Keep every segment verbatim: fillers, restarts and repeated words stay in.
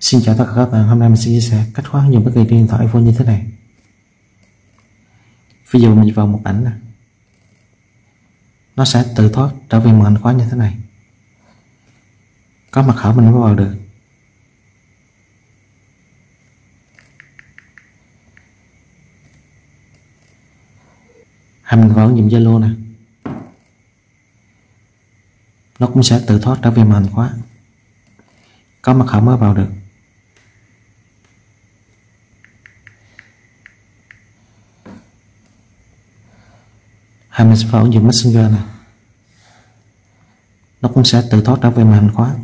Xin chào tất cả các bạn, hôm nay mình sẽ chia sẻ cách khóa ứng dụng bất kỳ điện thoại iPhone như thế này. Ví dụ mình vào một ảnh nè, nó sẽ tự thoát trở về màn hình khóa như thế này. Có mật khẩu mình mới vào được. Hay mình vào ứng dụng Zalo nè, nó cũng sẽ tự thoát trở về màn hình khóa. Có mật khẩu mới vào được. Hay mình sẽ vào ứng dụng Messenger này, nó cũng sẽ tự thoát trở về màn hình khóa.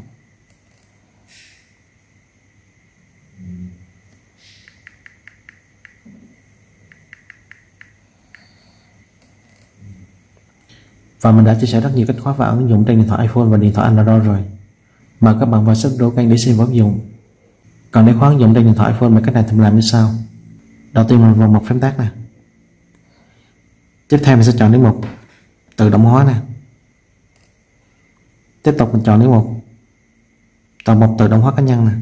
Và mình đã chia sẻ rất nhiều cách khóa vào ứng dụng trên điện thoại iPhone và điện thoại Android rồi. Mời các bạn vào subscribe kênh để xem ứng dụng. Còn để khóa ứng dụng trên điện thoại iPhone, mấy cách này thì mình làm như sau. Đầu tiên mình vào một phím tắt nè. Tiếp theo mình sẽ chọn đến mục tự động hóa nè. Tiếp tục mình chọn đến mục toàn mục tự động hóa cá nhân nè.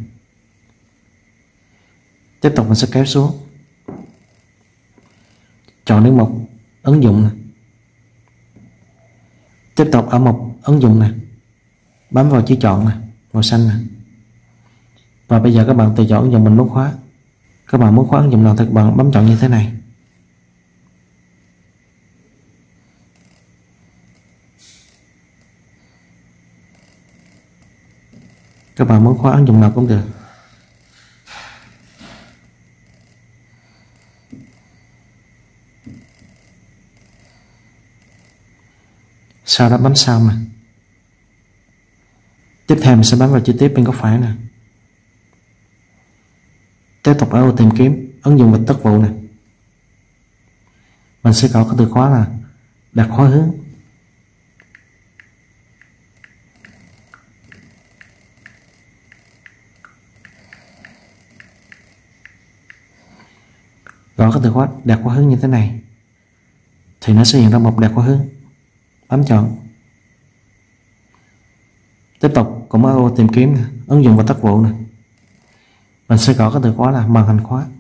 Tiếp tục mình sẽ kéo xuống, chọn đến mục ứng dụng nè. Tiếp tục ở mục ứng dụng nè, bấm vào chữ chọn nè, màu xanh nè. Và bây giờ các bạn tùy chọn ứng dụng mình muốn khóa. Các bạn muốn khóa ứng dụng nào thì các bạn bấm chọn như thế này. Các bạn muốn khóa ứng dụng nào cũng được. Sau đó bấm sau mà. Tiếp theo mình sẽ bấm vào chi tiết bên góc phải nè. Tiếp tục ở ô tìm kiếm ứng dụng vật tất vụ nè. Mình sẽ có cái từ khóa là đặt khóa hướng. Gõ cái từ khóa đặt khóa hướng như thế này thì nó sẽ hiện ra một đặt khóa hướng. Bấm chọn. Tiếp tục cũng ở ô tìm kiếm nè, ứng dụng và tác vụ nè. Mình sẽ gõ cái từ khóa là màn hình khóa.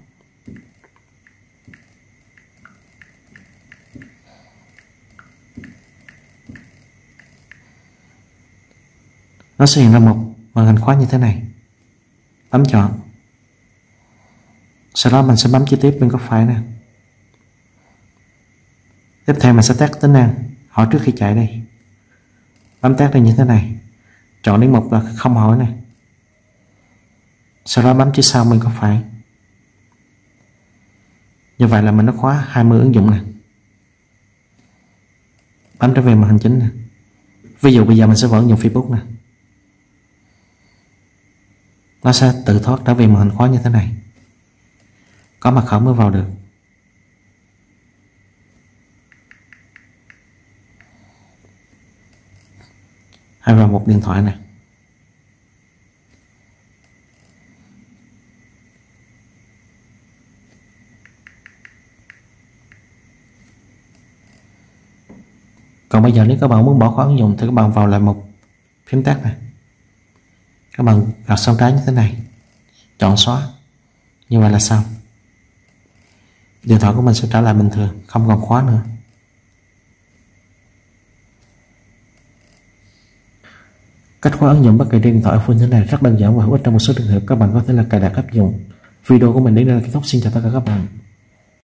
Nó sẽ hiện ra một màn hình khóa như thế này. Bấm chọn. Sau đó mình sẽ bấm chi tiết bên góc phải nè. Tiếp theo mình sẽ tắt tính năng hỏi trước khi chạy đây. Bấm tắt đây như thế này. Chọn đến mục là không hỏi này. Sau đó bấm chữ sau bên góc phải. Như vậy là mình đã khóa hai mươi ứng dụng này. Bấm trở về màn hình chính nè. Ví dụ bây giờ mình sẽ vào ứng dụng Facebook nè. Nó sẽ tự thoát trở về màn hình khóa như thế này. Có mật khẩu mới vào được. Hay vào một điện thoại này. Còn bây giờ nếu các bạn muốn bỏ khóa ứng dụng thì các bạn vào lại một phím tắt này. Các bạn gạt sang trái như thế này, chọn xóa. Như vậy là xong. Điện thoại của mình sẽ trở lại bình thường, không còn khóa nữa. Cách khóa ứng dụng bất kỳ điện thoại iPhone thế này rất đơn giản và hữu ích. Trong một số trường hợp các bạn có thể là cài đặt áp dụng. Video của mình đến đây là kết thúc. Xin chào tất cả các bạn.